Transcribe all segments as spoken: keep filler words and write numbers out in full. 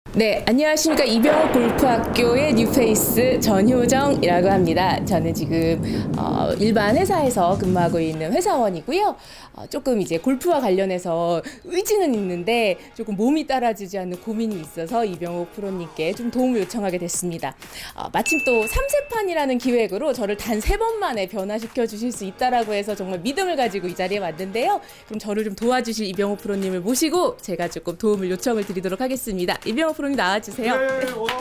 네, 안녕하십니까. 이병옥 골프학교의 뉴페이스 전효정이라고 합니다. 저는 지금 어, 일반 회사에서 근무하고 있는 회사원이고요. 어, 조금 이제 골프와 관련해서 의지는 있는데 조금 몸이 따라주지 않는 고민이 있어서 이병옥 프로님께 좀 도움을 요청하게 됐습니다. 어, 마침 또 삼세판이라는 기획으로 저를 단 세 번 만에 변화시켜 주실 수 있다라고 해서 정말 믿음을 가지고 이 자리에 왔는데요. 그럼 저를 좀 도와주실 이병옥 프로님을 모시고 제가 조금 도움을 요청을 드리도록 하겠습니다. 이병옥 프로님 나와주세요. 네, 와,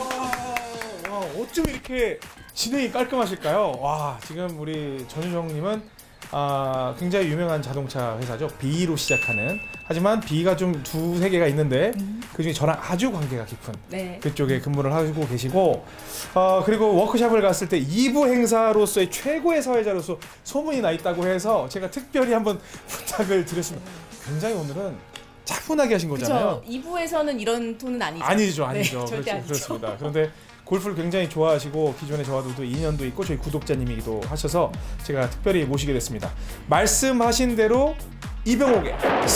와, 어쩜 이렇게 진행이 깔끔하실까요? 와, 지금 우리 전효정님은 아, 굉장히 유명한 자동차 회사죠. B로 시작하는. 하지만 B가 좀 두세 개가 있는데 음. 그중에 저랑 아주 관계가 깊은 네. 그쪽에 근무를 하고 계시고 어, 그리고 워크숍을 갔을 때 이 부 행사로서의 최고의 사회자로서 소문이 나 있다고 해서 제가 특별히 한번 부탁을 드렸습니다. 굉장히 오늘은 차분하게 하신 거잖아요. 그쵸. 이 부에서는 이런 톤은 아니죠. 아니죠, 아니죠. 네, 절대 그렇죠, 아니죠. 그렇습니다. 그런데 골프를 굉장히 좋아하시고 기존에 저와도 인연도 있고 저희 구독자님이기도 하셔서 제가 특별히 모시게 됐습니다. 말씀하신 대로 이병옥의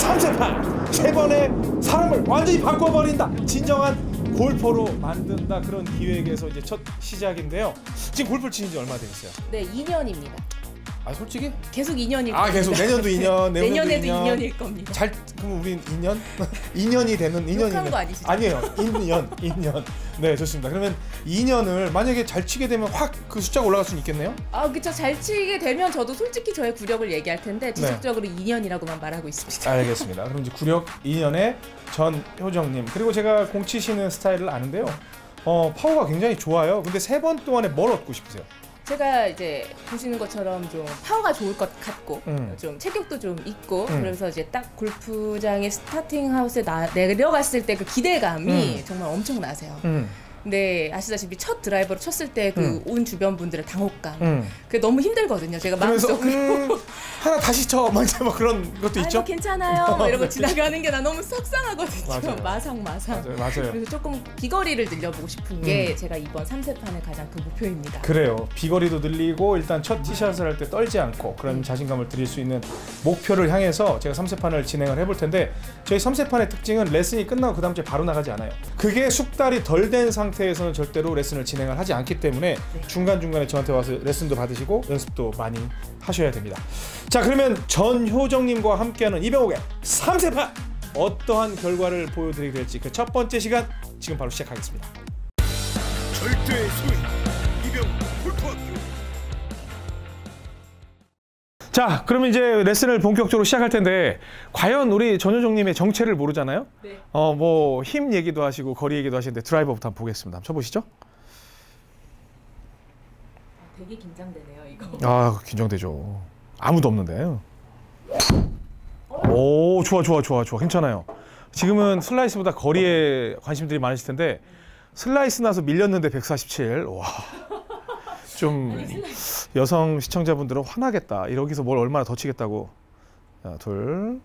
삼세판 세 번의 사람을 완전히 바꿔버린다. 진정한 골퍼로 만든다. 그런 기획에서 이제 첫 시작인데요. 지금 골프를 치신 지 얼마 되셨어요? 네, 이 년입니다. 아 솔직히? 계속 이 년일 아 겁니다. 계속 내년도 이 년, 내년에도 이 년. 이 년일 겁니다. 잘 그럼 우린 이 년? 이 년이 되는 이 년이면 거 아니시죠? 아니에요. 이 년, 이 년. 네, 좋습니다. 그러면 이 년을 만약에 잘 치게 되면 확 그 숫자가 올라갈 수는 있겠네요. 아, 그렇죠. 잘 치게 되면 저도 솔직히 저의 구력을 얘기할 텐데 지속적으로 네. 이 년이라고만 말하고 있습니다. 알겠습니다. 그럼 이제 구력 이 년에 전효정님 그리고 제가 공 치시는 스타일을 아는데요. 어, 파워가 굉장히 좋아요. 근데 세 번 동안에 뭘 얻고 싶으세요? 제가 이제 보시는 것처럼 좀 파워가 좋을 것 같고 음. 좀 체격도 좀 있고 음. 그래서 이제 딱 골프장의 스타팅 하우스에 나, 내려갔을 때 그 기대감이 음. 정말 엄청나세요. 음. 근데 아시다시피 첫 드라이버로 쳤을 때 그 온 음. 주변 분들의 당혹감 음. 그게 너무 힘들거든요. 제가 마음속으로 음, 하나 다시 쳐 막 이제 뭐 그런 것도 있죠. 뭐 괜찮아요. 뭐 이러고 지나가는 게 나 너무 속상하거든요. 맞아요. 마상 마상. 맞아요, 맞아요. 그래서 조금 비거리를 늘려보고 싶은 게 음. 제가 이번 삼세판의 가장 큰 목표입니다. 그래요. 비거리도 늘리고 일단 첫 티샷을 할 때 떨지 않고 그런 음. 자신감을 드릴 수 있는 목표를 향해서 제가 삼세판을 진행을 해볼 텐데 저희 삼세판의 특징은 레슨이 끝나고 그 다음 주에 바로 나가지 않아요. 그게 숙달이 덜 된 상태에서는 절대로 레슨을 진행을 하지 않기 때문에 네. 중간중간에 저한테 와서 레슨도 받으시고 연습도 많이 하셔야 됩니다. 자, 그러면 전효정님과 함께하는 이병옥의 삼세판 어떠한 결과를 보여드리게 될지 그 첫 번째 시간 지금 바로 시작하겠습니다. 절대의 소위 이병옥 골프학교. 자, 그럼 이제 레슨을 본격적으로 시작할 텐데 과연 우리 전효정님의 정체를 모르잖아요. 네. 어, 뭐 힘 얘기도 하시고 거리 얘기도 하시는데 드라이버부터 한번 보겠습니다. 한번 쳐보시죠. 되게 긴장되네요, 이거. 아, 긴장되죠. 아무도 없는데. 오, 좋아, 좋아, 좋아, 좋아. 괜찮아요. 지금은 슬라이스보다 거리에 관심들이 많으실 텐데 슬라이스 나서 밀렸는데 백사십칠. 와. 좀 여성 시청자분들은 화나겠다. 이러기서 뭘 얼마나 더 치겠다고. 자, 둘.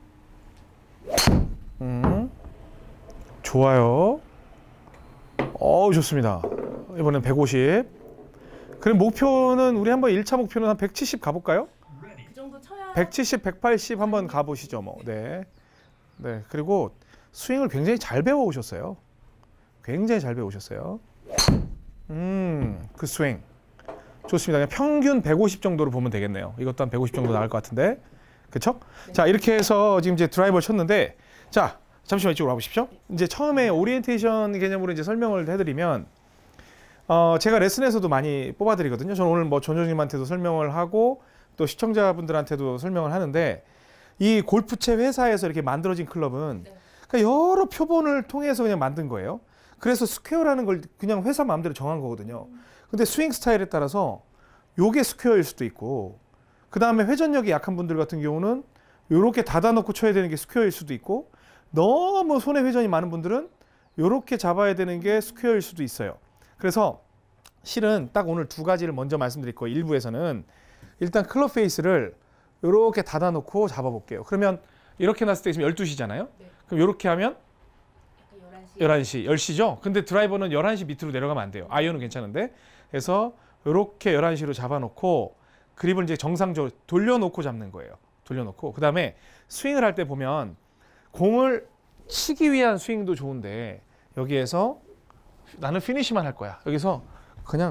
음. 좋아요. 어우, 좋습니다. 이번엔 백오십. 그럼 목표는 우리 한번 일 차 목표는 한 백칠십 가볼까요? 그 정도 쳐야 백칠십, 백팔십 한번 가보시죠, 뭐. 네. 네. 그리고 스윙을 굉장히 잘 배워 오셨어요. 굉장히 잘 배워 오셨어요. 음, 그 스윙. 좋습니다. 그냥 평균 백오십 정도로 보면 되겠네요. 이것도 한 백오십 정도 나올 것 같은데. 그쵸? 네. 자, 이렇게 해서 지금 이제 드라이버를 쳤는데, 자, 잠시만 이쪽으로 와보십시오. 이제 처음에 오리엔테이션 개념으로 이제 설명을 해드리면, 어, 제가 레슨에서도 많이 뽑아드리거든요. 저는 오늘 뭐 전효정님한테도 설명을 하고, 또 시청자분들한테도 설명을 하는데, 이 골프채 회사에서 이렇게 만들어진 클럽은 네. 그러니까 여러 표본을 통해서 그냥 만든 거예요. 그래서 스퀘어라는 걸 그냥 회사 마음대로 정한 거거든요. 근데 스윙 스타일에 따라서 요게 스퀘어일 수도 있고 그 다음에 회전력이 약한 분들 같은 경우는 요렇게 닫아놓고 쳐야 되는 게 스퀘어일 수도 있고 너무 손에 회전이 많은 분들은 요렇게 잡아야 되는 게 스퀘어일 수도 있어요. 그래서 실은 딱 오늘 두 가지를 먼저 말씀드릴 거예요. 일부에서는 일단 클럽 페이스를 요렇게 닫아놓고 잡아볼게요. 그러면 이렇게 놨을 때 지금 열두 시잖아요. 네. 그럼 요렇게 하면 열한 시, 열 시죠? 근데 드라이버는 열한 시 밑으로 내려가면 안 돼요. 아이언은 괜찮은데. 그래서 이렇게 열한 시로 잡아놓고 그립을 이제 정상적으로 돌려놓고 잡는 거예요. 돌려놓고. 그 다음에 스윙을 할 때 보면 공을 치기 위한 스윙도 좋은데 여기에서 나는 피니시만 할 거야. 여기서 그냥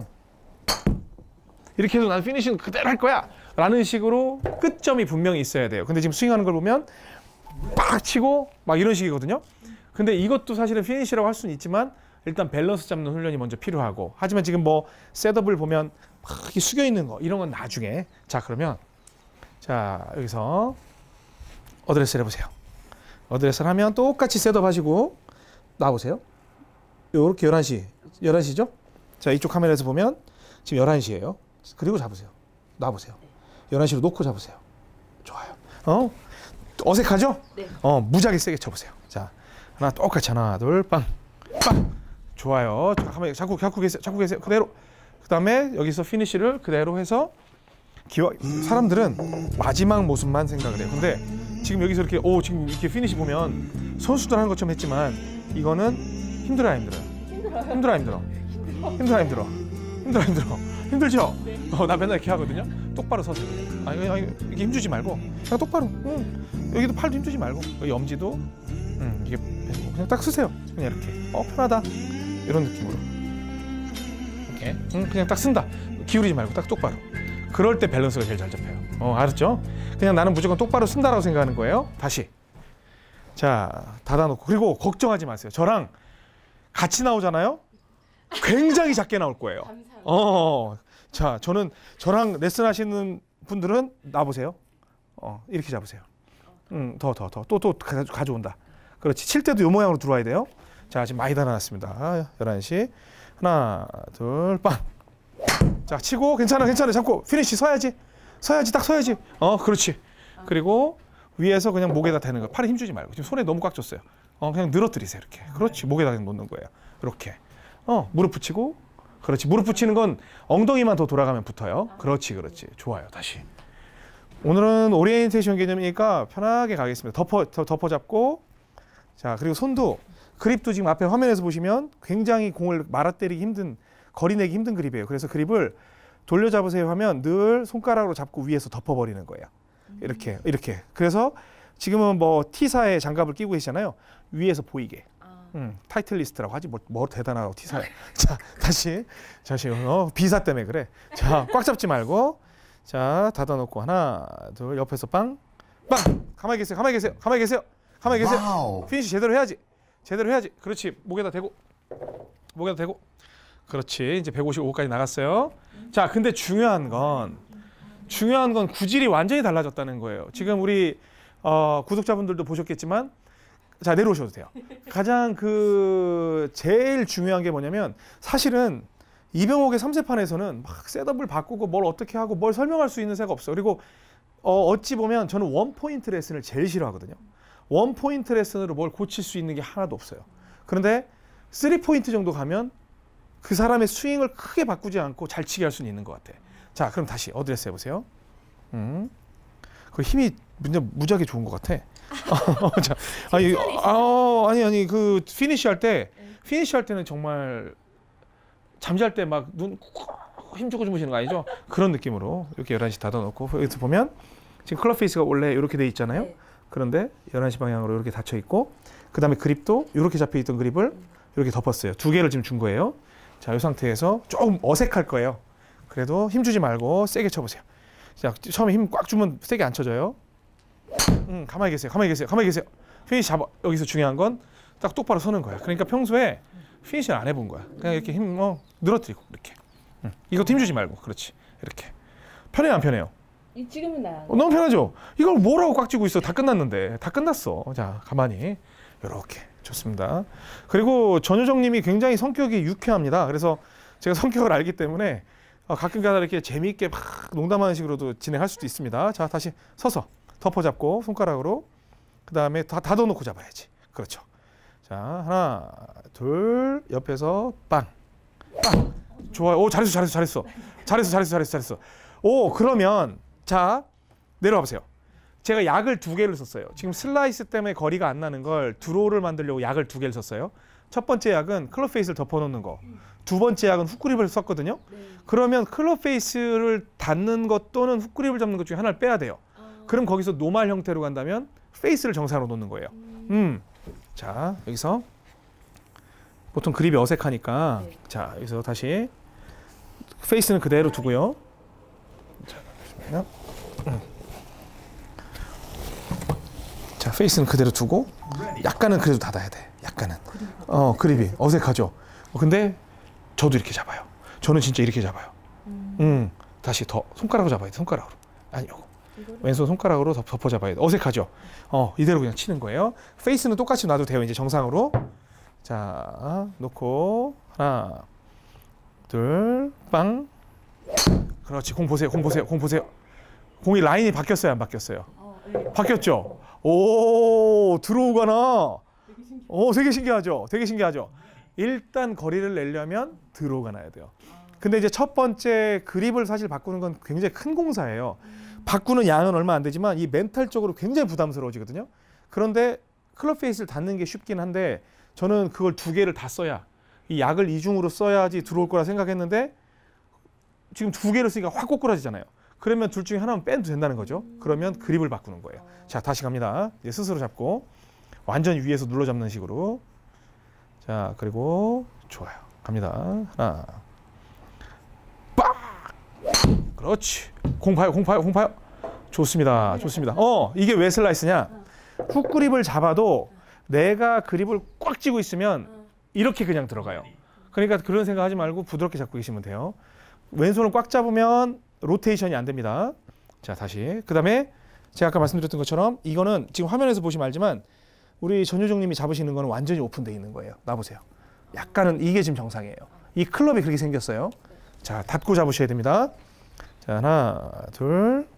이렇게 해서 나는 피니시는 그대로 할 거야 라는 식으로 끝점이 분명히 있어야 돼요. 근데 지금 스윙하는 걸 보면 빡 치고 막 이런 식이거든요. 근데 이것도 사실은 피니시라고 할 수는 있지만 일단 밸런스 잡는 훈련이 먼저 필요하고, 하지만 지금 뭐 셋업을 보면 막 이렇게 숙여 있는 거 이런 건 나중에. 자, 그러면 자 여기서 어드레스를 해보세요. 어드레스를 하면 똑같이 셋업 하시고 나오세요. 요렇게 열한 시 열한 시죠? 자, 이쪽 카메라에서 보면 지금 열한 시예요. 그리고 잡으세요. 놔보세요. 열한 시로 놓고 잡으세요. 좋아요. 어? 어색하죠? 네. 어, 무지하게 세게 쳐보세요. 자, 하나 똑같이 하나 둘 빵 빵. 좋아요. 가만히 잡고 잡고 계세요. 잡고 계세요. 그대로. 그 다음에 여기서 피니시를 그대로 해서 기와 사람들은 마지막 모습만 생각을 해요. 근데 지금 여기서 이렇게 오 지금 이렇게 피니시 보면 선수들 하는 것처럼 했지만 이거는 힘들어요, 힘들어요. 힘들어, 힘들어. 힘들어, 힘들어. 힘들어, 힘들어. 힘들죠? 어, 나 맨날 이렇게 하거든요. 똑바로 서세요. 아니, 아니, 이게 힘주지 말고 그냥 똑바로. 응. 여기도 팔도 힘주지 말고 여기 엄지도 응, 이게 그냥 딱 쓰세요. 그냥 이렇게. 어, 편하다. 이런 느낌으로. 이렇게. 응, 그냥 딱 쓴다. 기울이지 말고 딱 똑바로. 그럴 때 밸런스가 제일 잘 잡혀요. 어, 알았죠? 그냥 나는 무조건 똑바로 쓴다라고 생각하는 거예요. 다시. 자, 닫아놓고. 그리고 걱정하지 마세요. 저랑 같이 나오잖아요. 굉장히 작게 나올 거예요. 감사합니다. 어, 자, 저는 저랑 레슨 하시는 분들은 놔보세요. 어, 이렇게 잡으세요. 음, 더, 더, 더. 또, 또 가져온다. 그렇지. 칠 때도 이 모양으로 들어와야 돼요. 자, 지금 많이 달아놨습니다. 열한 시. 하나, 둘, 빵. 자, 치고 괜찮아, 괜찮아. 잡고 피니시 서야지. 서야지, 딱 서야지. 어, 그렇지. 그리고 위에서 그냥 목에다 대는 거. 팔에 힘주지 말고. 지금 손에 너무 꽉 줬어요. 어, 그냥 늘어뜨리세요. 이렇게. 그렇지. 목에다 놓는 거예요. 이렇게. 어, 무릎 붙이고. 그렇지. 무릎 붙이는 건 엉덩이만 더 돌아가면 붙어요. 그렇지, 그렇지. 좋아요. 다시. 오늘은 오리엔테이션 개념이니까 편하게 가겠습니다. 덮어, 덮어 잡고. 자, 그리고 손도, 그립도 지금 앞에 화면에서 보시면 굉장히 공을 말아 때리기 힘든, 거리 내기 힘든 그립이에요. 그래서 그립을 돌려 잡으세요 하면 늘 손가락으로 잡고 위에서 덮어버리는 거예요. 이렇게, 이렇게. 그래서 지금은 뭐 T사의 장갑을 끼고 계시잖아요. 위에서 보이게. 음, 타이틀리스트라고 하지 뭐, 뭐 대단하다고 T사야. 자, 다시. 다시. 어, 비사 때문에 그래. 자, 꽉 잡지 말고. 자, 닫아놓고 하나, 둘, 옆에서 빵, 빵. 가만히 계세요. 가만히 계세요. 가만히 계세요. 가만히 계세요. 와우. 피니시 제대로 해야지. 제대로 해야지. 그렇지. 목에다 대고. 목에다 대고. 그렇지. 이제 백오십오까지 나갔어요. 자, 근데 중요한 건 중요한 건 구질이 완전히 달라졌다는 거예요. 지금 우리 어, 구독자분들도 보셨겠지만, 자, 내려오셔도 돼요. 가장 그 제일 중요한 게 뭐냐면, 사실은 이병옥의 삼 세판에서는 막 셋업을 바꾸고 뭘 어떻게 하고 뭘 설명할 수 있는 새가 없어요. 그리고 어, 어찌 보면 저는 원 포인트 레슨을 제일 싫어하거든요. 원 포인트 레슨으로 뭘 고칠 수 있는 게 하나도 없어요. 그런데 쓰리 포인트 정도 가면 그 사람의 스윙을 크게 바꾸지 않고 잘 치게 할 수는 있는 것 같아. 자, 그럼 다시 어드레스 해보세요. 음, 그 힘이 무지하게 좋은 것 같아. 자, 아니, 아, 아니, 아니, 그 피니시 할 때, 피니시 할 때는 정말 잠잘 때 막 눈 힘주고 주무시는 거 아니죠? 그런 느낌으로 이렇게 열한 시 닫아놓고, 여기서 보면 지금 클럽 페이스가 원래 이렇게 돼 있잖아요. 네. 그런데 열한 시 방향으로 이렇게 닫혀 있고, 그 다음에 그립도 이렇게 잡혀 있던 그립을 이렇게 덮었어요. 두 개를 지금 준 거예요. 자, 이 상태에서 조금 어색할 거예요. 그래도 힘 주지 말고 세게 쳐보세요. 자, 처음에 힘 꽉 주면 세게 안 쳐져요. 음, 가만히 계세요. 가만히 계세요. 가만히 계세요. 피니시 잡아. 여기서 중요한 건 딱 똑바로 서는 거야. 그러니까 평소에 피니시를 안 해본 거야. 그냥 이렇게 힘 어, 늘어뜨리고 이렇게. 음, 이것도 힘 주지 말고. 그렇지. 이렇게. 편해요, 안 편해요? 지금은 나요. 어, 너무 편하죠? 이걸 뭐라고 꽉 쥐고 있어? 다 끝났는데. 다 끝났어. 자, 가만히. 이렇게. 좋습니다. 그리고 전효정님이 굉장히 성격이 유쾌합니다. 그래서 제가 성격을 알기 때문에 가끔가다 이렇게 재미있게 막 농담하는 식으로도 진행할 수도 있습니다. 자, 다시 서서 덮어 잡고 손가락으로, 그 다음에 다 닫아놓고 잡아야지. 그렇죠. 자, 하나, 둘, 옆에서 빵, 빵. 좋아요. 오, 잘했어, 잘했어, 잘했어, 잘했어, 잘했어, 잘했어, 잘했어. 오, 그러면 자, 내려와 보세요. 제가 약을 두 개를 썼어요. 지금 슬라이스 때문에 거리가 안 나는 걸 드로우를 만들려고 약을 두 개를 썼어요. 첫 번째 약은 클럽 페이스를 덮어놓는 거. 두 번째 약은 훅그립을 썼거든요. 네. 그러면 클럽 페이스를 닫는 것 또는 훅그립을 잡는 것 중에 하나를 빼야 돼요. 아. 그럼 거기서 노말 형태로 간다면 페이스를 정상으로 놓는 거예요. 음. 음. 자, 여기서 보통 그립이 어색하니까. 네. 자, 여기서 다시 페이스는 그대로 두고요. 자, 잠시만요. 음. 자, 페이스는 그대로 두고 약간은 그래도 닫아야 돼. 약간은. 어, 그립이 어색하죠. 어, 근데 저도 이렇게 잡아요. 저는 진짜 이렇게 잡아요. 음, 음 다시 더 손가락으로 잡아야 돼. 손가락으로. 아니, 요거. 왼손 손가락으로 덮어 잡아야 돼. 어색하죠? 어, 이대로 그냥 치는 거예요. 페이스는 똑같이 놔도 돼요. 이제 정상으로. 자, 놓고 하나, 둘, 빵. 그렇지. 공 보세요. 공 보세요. 공 보세요. 공이 라인이 바뀌었어요, 안 바뀌었어요? 어, 네. 바뀌었죠? 오, 들어오가나. 오, 되게 신기하죠? 되게 신기하죠? 일단 거리를 내려면 들어오가 나야 돼요. 근데 이제 첫 번째 그립을 사실 바꾸는 건 굉장히 큰 공사예요. 바꾸는 양은 얼마 안 되지만 이 멘탈적으로 굉장히 부담스러워지거든요. 그런데 클럽 페이스를 닫는 게 쉽긴 한데 저는 그걸 두 개를 다 써야 이 약을 이중으로 써야지 들어올 거라 생각했는데 지금 두 개를 쓰니까 확 꼬꾸라지잖아요. 그러면 둘 중에 하나만 빼도 된다는 거죠. 그러면 그립을 바꾸는 거예요. 자, 다시 갑니다. 이제 스스로 잡고 완전 위에서 눌러 잡는 식으로. 자, 그리고 좋아요. 갑니다. 하나, 빡! 그렇지. 공 봐요, 공 봐요, 공 봐요. 좋습니다, 좋습니다. 어, 이게 왜 슬라이스냐? 훅 그립을 잡아도 내가 그립을 꽉 쥐고 있으면 이렇게 그냥 들어가요. 그러니까 그런 생각하지 말고 부드럽게 잡고 계시면 돼요. 왼손을 꽉 잡으면 로테이션이 안 됩니다. 자, 다시. 그 다음에 제가 아까 말씀드렸던 것처럼 이거는 지금 화면에서 보시면 알지만 우리 전효정님이 잡으시는 거는 완전히 오픈되어 있는 거예요. 놔보세요. 약간은 이게 지금 정상이에요. 이 클럽이 그렇게 생겼어요. 자, 닫고 잡으셔야 됩니다. 자, 하나, 둘,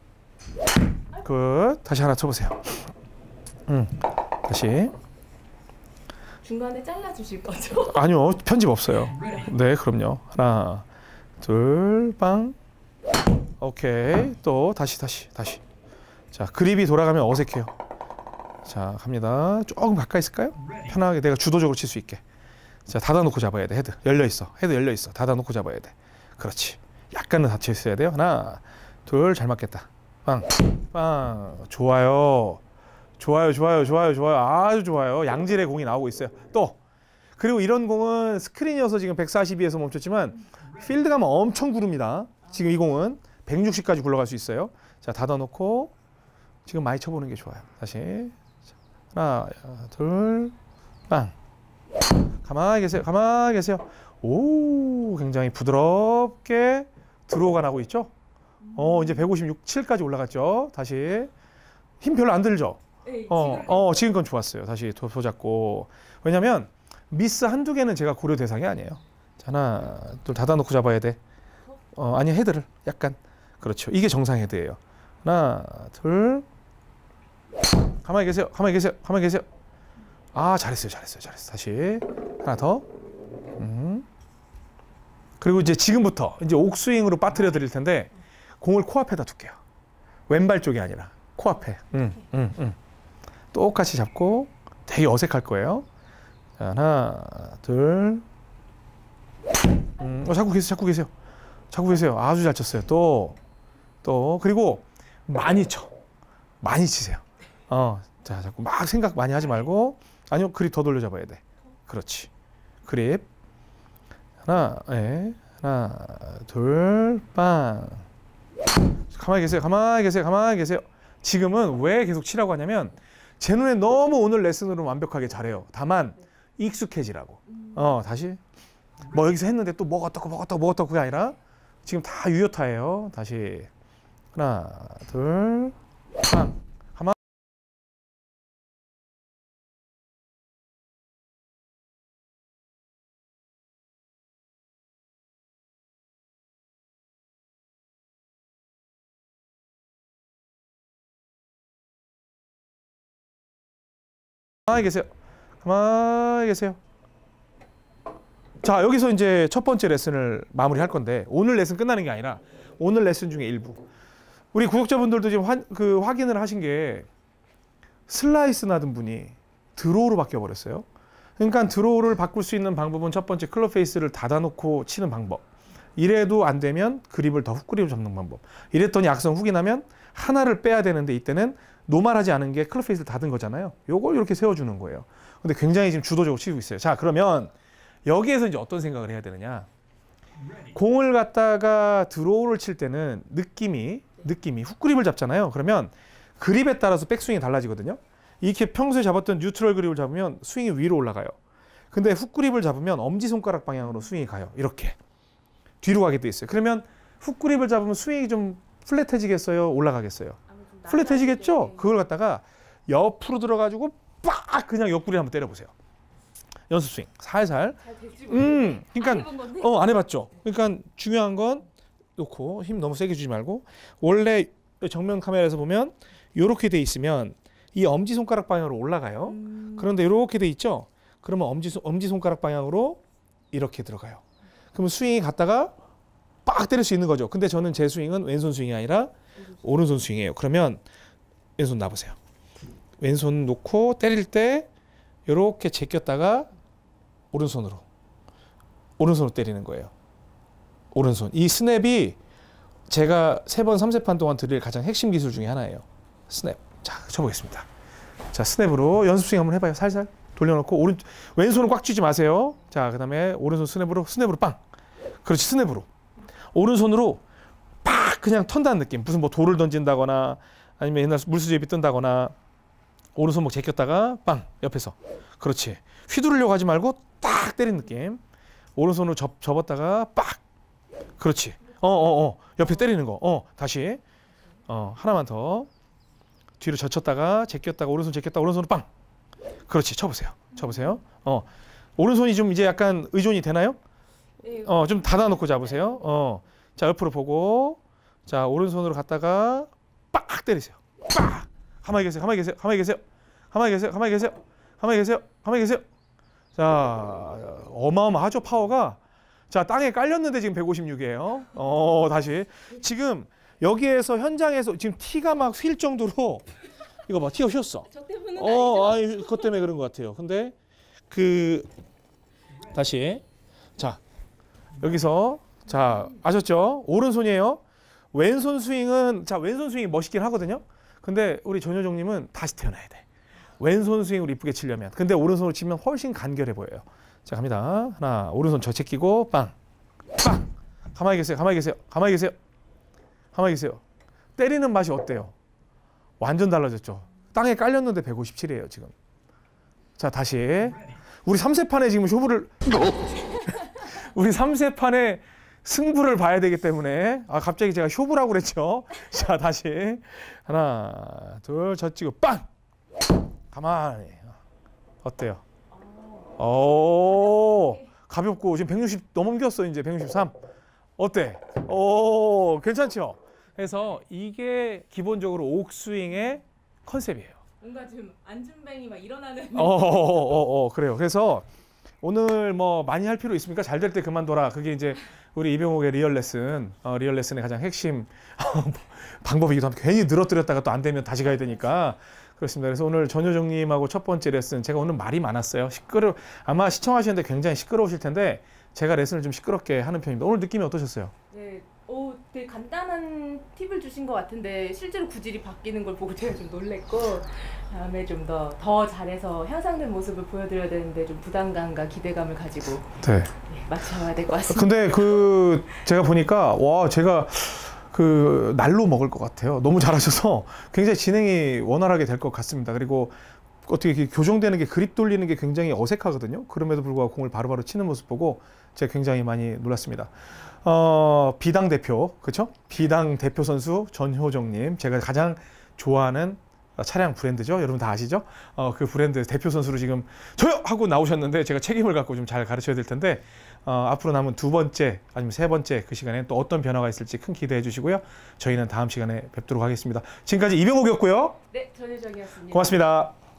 굿. 다시 하나 쳐보세요. 음, 다시. 중간에 잘라 주실 거죠? 아니요, 편집 없어요. 네, 그럼요. 하나, 둘, 빵. 오케이. 또 다시, 다시, 다시. 자, 그립이 돌아가면 어색해요. 자, 갑니다. 조금 가까이 있을까요? 편하게 내가 주도적으로 칠 수 있게. 자, 닫아놓고 잡아야 돼. 헤드 열려 있어. 헤드 열려 있어. 닫아놓고 잡아야 돼. 그렇지. 약간은 닫혀 있어야 돼요. 하나, 둘, 잘 맞겠다. 빵, 빵. 좋아요. 좋아요, 좋아요, 좋아요, 좋아요. 아주 좋아요. 양질의 공이 나오고 있어요. 또 그리고 이런 공은 스크린이어서 지금 백사십이에서 멈췄지만 필드 가면 엄청 구릅니다. 지금 이 공은 백육십까지 굴러갈 수 있어요. 자, 닫아놓고 지금 많이 쳐보는 게 좋아요. 다시. 하나, 둘, 빵. 가만히 계세요. 가만히 계세요. 오, 굉장히 부드럽게 드로우가 나고 있죠? 어, 이제 백오십육, 칠까지 올라갔죠? 다시. 힘 별로 안 들죠? 어, 어, 지금 건 좋았어요. 다시 도, 잡고. 왜냐면 미스 한두 개는 제가 고려 대상이 아니에요. 자, 하나, 둘, 닫아놓고 잡아야 돼. 어, 아니, 헤드를 약간. 그렇죠. 이게 정상 헤드예요. 하나, 둘. 가만히 계세요. 가만히 계세요. 가만히 계세요. 아, 잘했어요. 잘했어요. 잘했어요. 다시. 하나 더. 음. 그리고 이제 지금부터 이제 옥스윙으로 빠뜨려 드릴 텐데 공을 코앞에다 둘게요. 왼발 쪽이 아니라 코앞에. 음, 음, 음. 똑같이 잡고 되게 어색할 거예요. 자, 하나, 둘. 음, 어, 잡고 계세요. 잡고 계세요. 잡고 계세요. 아주 잘 쳤어요. 또, 또. 그리고 많이 쳐. 많이 치세요. 어, 자, 자꾸 막 생각 많이 하지 말고. 아니요, 그립 더 돌려 잡아야 돼. 그렇지. 그립. 하나, 예. 하나, 둘, 빵. 가만히 계세요. 가만히 계세요. 가만히 계세요. 지금은 왜 계속 치라고 하냐면 제 눈에 너무 오늘 레슨으로 완벽하게 잘해요. 다만 익숙해지라고. 어, 다시. 뭐 여기서 했는데 또 뭐가 어떻고 뭐가 어떻고 뭐가 어떻고 그게 아니라 지금 다 유효타예요. 다시. 하나, 둘, 빵. 가만. 가만히 계세요. 가만히 계세요. 자, 여기서 이제 첫 번째 레슨을 마무리할 건데 오늘 레슨 끝나는 게 아니라 오늘 레슨 중에 일부. 우리 구독자분들도 지금 화, 그 확인을 하신 게 슬라이스 나던 분이 드로우로 바뀌어 버렸어요. 그러니까 드로우를 바꿀 수 있는 방법은 첫 번째 클럽 페이스를 닫아놓고 치는 방법. 이래도 안 되면 그립을 더 훅 그립을 잡는 방법. 이랬더니 악성 훅이 나면 하나를 빼야 되는데 이때는 노멀하지 않은 게 클럽 페이스를 닫은 거잖아요. 요걸 이렇게 세워주는 거예요. 근데 굉장히 지금 주도적으로 치고 있어요. 자, 그러면 여기에서 이제 어떤 생각을 해야 되느냐? 공을 갖다가 드로우를 칠 때는 느낌이 느낌이 훅그립을 잡잖아요. 그러면 그립에 따라서 백스윙이 달라지거든요. 이렇게 평소에 잡았던 뉴트럴 그립을 잡으면 스윙이 위로 올라가요. 근데 훅그립을 잡으면 엄지손가락 방향으로 스윙이 가요. 이렇게 뒤로 가게 돼 있어요. 그러면 훅그립을 잡으면 스윙이 좀 플랫해지겠어요? 올라가겠어요? 플랫해지겠죠? 그걸 갖다가 옆으로 들어가지고 빡 그냥 옆구리 한번 때려보세요. 연습 스윙 살살. 음, 그러니까 어, 안 해봤죠. 그러니까 중요한 건 놓고 힘 너무 세게 주지 말고 원래 정면 카메라에서 보면 이렇게 돼 있으면 이 엄지 손가락 방향으로 올라가요. 음. 그런데 이렇게 돼 있죠. 그러면 엄지 엄지 손가락 방향으로 이렇게 들어가요. 그러면 스윙이 갔다가 빡 때릴 수 있는 거죠. 근데 저는 제 스윙은 왼손 스윙이 아니라 오른손 스윙이에요. 그러면 왼손 놔보세요. 왼손 놓고 때릴 때 이렇게 제꼈다가 오른손으로 오른손으로 때리는 거예요. 오른손. 이 스냅이 제가 세 번 삼 세판 동안 드릴 가장 핵심 기술 중에 하나예요. 스냅. 자, 쳐보겠습니다. 자, 스냅으로 연습 스윙 한번 해봐요. 살살 돌려놓고 오른 왼손은 꽉 쥐지 마세요. 자, 그다음에 오른손 스냅으로 스냅으로 빵. 그렇지, 스냅으로. 오른손으로 팍 그냥 턴다는 느낌. 무슨 뭐 돌을 던진다거나 아니면 옛날 물수제비 뜬다거나 오른손목 제꼈다가 빵 옆에서. 그렇지. 휘두르려고 하지 말고 딱 때린 느낌. 오른손으로 접, 접었다가 빡. 그렇지. 어어어 어, 어. 옆에 때리는 거. 어 다시. 어 하나만 더. 뒤로 젖혔다가 제꼈다가 오른손 제꼈다가 오른손으로 빵. 그렇지. 쳐보세요. 쳐보세요. 어 오른손이 좀 이제 약간 의존이 되나요? 어 좀 닫아놓고 잡으세요. 어 자 옆으로 보고 자 오른손으로 갔다가 빡 때리세요. 빡. 가만히 계세요. 가만히 계세요. 가만히 계세요. 가만히 계세요. 가만히 계세요. 가만히 계세요. 가만히 계세요. 자 어마어마하죠 파워가. 자 땅에 깔렸는데 지금 백오십육이에요. 어 다시 지금 여기에서 현장에서 지금 티가 막 휠 정도로 이거 봐 티가 휘었어. 저 때문은 어 아니 그것 때문에 그런 것 같아요. 근데 그 다시 자 여기서 자 아셨죠? 오른손이에요. 왼손 스윙은 자 왼손 스윙이 멋있긴 하거든요. 근데 우리 전효정님은 다시 태어나야 돼. 왼손 스윙으로 이쁘게 치려면. 근데 오른손으로 치면 훨씬 간결해 보여요. 자 갑니다. 하나 오른손 저체 끼고 빵. 빵. 가만히 계세요. 가만히 계세요. 가만히 계세요. 가만히 계세요. 때리는 맛이 어때요? 완전 달라졌죠. 땅에 깔렸는데 백오십칠이에요 지금. 자 다시. 우리 삼 세판에 지금 쇼부를 우리 삼 세판에 승부를 봐야 되기 때문에 아 갑자기 제가 쇼부라고 그랬죠. 자 다시 하나 둘 젖히고 빵. 가만히. 어때요? 오 가볍고 지금 백육십 넘겼어 이제 백육십삼. 어때? 오 괜찮죠? 그래서 이게 기본적으로 옥스윙의 컨셉이에요. 뭔가 지금 안준뱅이 막 일어나는. 어어어 어, 그래요. 그래서 오늘 뭐 많이 할 필요 있습니까? 잘 될 때 그만둬라. 그게 이제 우리 이병옥의 리얼 레슨, 어, 리얼 레슨의 가장 핵심 방법이기도 합니다. 괜히 늘어뜨렸다가 또 안 되면 다시 가야 되니까 그렇습니다. 그래서 오늘 전효정님하고 첫 번째 레슨 제가 오늘 말이 많았어요. 시끄러 아마 시청하시는데 굉장히 시끄러우실 텐데 제가 레슨을 좀 시끄럽게 하는 편입니다. 오늘 느낌이 어떠셨어요? 네, 오, 되게 간단한 팁을 주신 것 같은데 실제로 구질이 바뀌는 걸 보고 제가 좀 놀랬고 다음에 좀 더 더 잘해서 향상된 모습을 보여드려야 되는데 좀 부담감과 기대감을 가지고 네. 네, 맞춰야 될 것 같습니다. 근데 그 제가 보니까 와 제가 그 날로 먹을 것 같아요. 너무 잘하셔서 굉장히 진행이 원활하게 될 것 같습니다. 그리고 어떻게 이렇게 교정되는 게 그립 돌리는 게 굉장히 어색하거든요. 그럼에도 불구하고 공을 바로바로 치는 모습 보고 제가 굉장히 많이 놀랐습니다. 어, 비당 대표, 그렇죠? 비당 대표 선수 전효정님, 제가 가장 좋아하는 차량 브랜드죠. 여러분 다 아시죠? 어, 그 브랜드 대표 선수로 지금 저요! 하고 나오셨는데 제가 책임을 갖고 좀 잘 가르쳐야 될 텐데 어, 앞으로 남은 두 번째 아니면 세 번째 그 시간에 또 어떤 변화가 있을지 큰 기대해 주시고요. 저희는 다음 시간에 뵙도록 하겠습니다. 지금까지 이병옥이었고요. 네, 전효정이었습니다. 고맙습니다.